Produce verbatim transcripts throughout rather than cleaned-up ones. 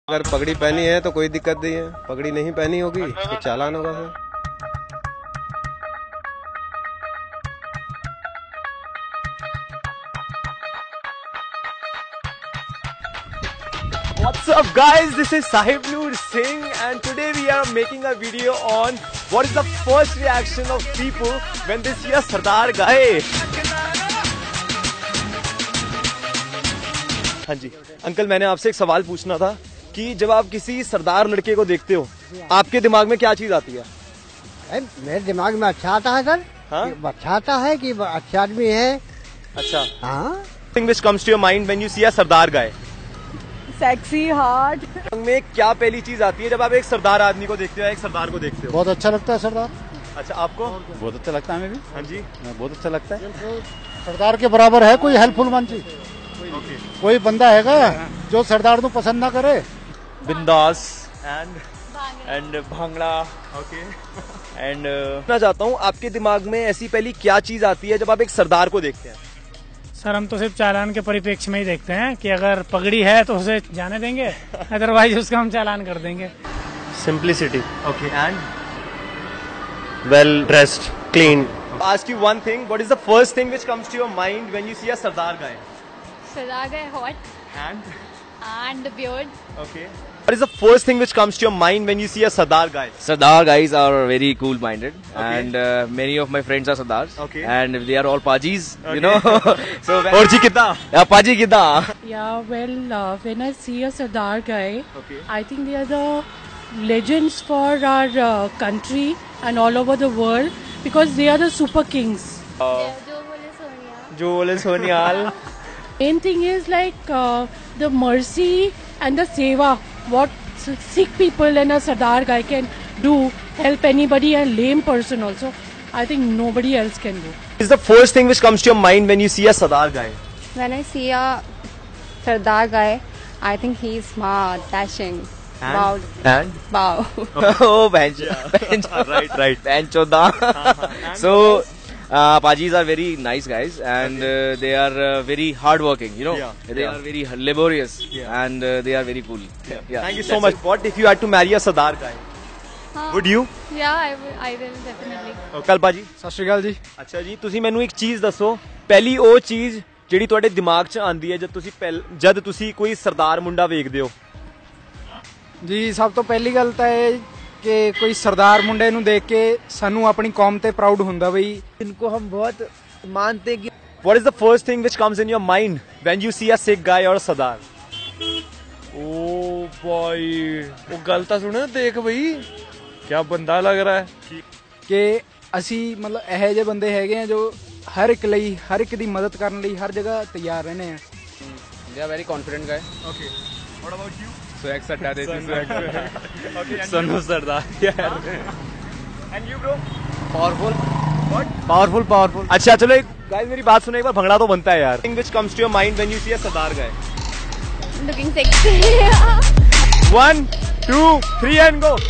अगर पगड़ी पहनी है तो कोई दिक्कत नहीं है, पगड़ी नहीं पहनी होगी तो चालान होगा फिर। What's up guys, this is Sahib Noor Singh and today we are making a video on what is the first reaction of people when they see a Sardar guy. हाँ जी अंकल, मैंने आपसे एक सवाल पूछना था कि जब आप किसी सरदार लड़के को देखते हो आपके दिमाग में क्या चीज आती है? ए, मेरे दिमाग में अच्छा आता है सर। हाँ? अच्छा आता है कि अच्छा आदमी है। अच्छा हाँ। Thing which comes to your mind when you see a Sardar guy? Sexy hard. में क्या पहली चीज आती है जब आप एक सरदार आदमी को देखते हो, एक सरदार को देखते हो? बहुत अच्छा लगता है सरदार। अच्छा, आपको? बहुत अच्छा लगता है हमें भी। हाँ जी, बहुत अच्छा लगता है। सरदार के बराबर है कोई हेल्पफुल मंची? कोई बंदा हैगा जो सरदार को पसंद ना करे? बिंदास and and bhangra. Okay and मैं चाहता हूँ आपके दिमाग में ऐसी पहली क्या चीज आती है जब आप एक सरदार को देखते हैं? सर हम तो सिर्फ चालान के परिप्रेक्ष्य में ही देखते हैं कि अगर पगड़ी है तो उसे जाने देंगे, अदरवाइज उसका हम चालान कर देंगे। Simplicity. Okay and well dressed, clean. Ask you one thing, what is the first thing which comes to your mind when you see a Sardar guy? Sardar guy hot. And? And the beard. Okay. What is the first thing which comes to your mind when you see a Sardar guy? Sardar guys are very cool-minded, okay. and uh, many of my friends are Sardars. Okay. And they are all Pajis, okay. you know. So, Orji kitna? Yeah, Paji kitna? Yeah, well, uh, when I see a Sardar guy, okay. I think they are the legends for our uh, country and all over the world because they are the super kings. Uh, jo bole Sonia. Jo bole Sonial. Main thing is like uh, the mercy and the seva. What sick people and a Sardar guy can do, help anybody, and lame person also, I think nobody else can do. What is the first thing which comes to your mind when you see a Sardar guy? When I see a Sardar guy, I think he's smart, dashing, and? Bow. And? Bow. Oh, bench, yeah. bench. Right, right. Bench choda. So. Uh, Pajis are very nice guys and okay. uh, they are uh, very hardworking, you know. Yeah. They yeah. are very laborious yeah. and uh, they are very cool. Yeah. Yeah. Thank you so much. It. What if you had to marry a Sardar guy? Uh, Would you? Yeah, I will, I will definitely. Kalpa ji, Sat Sri अकाल जी। अच्छा जी, ਤੁਸੀਂ ਮੈਨੂੰ ਇੱਕ ਚੀਜ਼ ਦੱਸੋ, ਪਹਿਲੀ ਉਹ ਚੀਜ਼ ਜਿਹੜੀ ਤੁਹਾਡੇ ਦਿਮਾਗ 'ਚ ਆਂਦੀ ਹੈ ਜਦ ਤੁਸੀਂ ਜਦ ਤੁਸੀਂ ਕੋਈ ਸਰਦਾਰ ਮੁੰਡਾ ਵੇਖਦੇ ਹੋ? ਜੀ ਸਭ ਤੋਂ ਪਹਿਲੀ ਗੱਲ ਤਾਂ ਇਹ ਕਿ ਕੋਈ ਸਰਦਾਰ ਮੁੰਡੇ ਨੂੰ ਦੇਖ ਕੇ ਸਾਨੂੰ ਆਪਣੀ ਕੌਮ ਤੇ ਪ੍ਰਾਊਡ ਹੁੰਦਾ ਬਈ ਇनको हम बहुत मानते हैं कि What is the first thing which comes in your mind when you see a Sikh guy or a Sardar? ओ भाई वो गलता सुने देख भाई क्या बंदा लग रहा है ਕਿ ਅਸੀਂ ਮਤਲਬ ਇਹੋ ਜਿਹੇ ਬੰਦੇ ਹੈਗੇ ਆ ਜੋ ਹਰ ਇੱਕ ਲਈ ਹਰ ਇੱਕ ਦੀ ਮਦਦ ਕਰਨ ਲਈ ਹਰ ਜਗ੍ਹਾ ਤਿਆਰ ਰਹਿੰਦੇ ਆ। They are very confident guy. Okay. What about you? Swag सट्टा देते हैं। Okay. सनु सरदार यार। And you bro? Powerful. What? Powerful powerful. अच्छा चलो एक गाइस मेरी बात सुनो, एक बार भंगड़ा तो बनता है यार। Thing which comes to your mind when you see a Sardar guy? Looking sexy. One, two, three and go.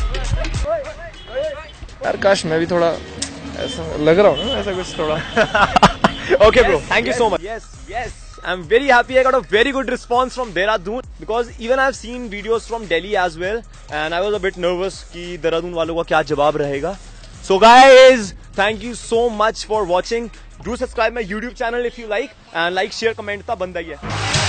यार काश मैं भी थोड़ा ऐसा लग रहा हूँ ना, ऐसा कुछ थोड़ा। Okay bro, thank you so much. Yes, yes. I'm very happy I got a very good response from Dehradun because even I've seen videos from Delhi as well and I was a bit nervous कि Dehradun वालों का क्या जवाब रहेगा. So guys, thank you so much for watching. Do subscribe my YouTube channel if you like and like, share, comment ता बंदा ही है.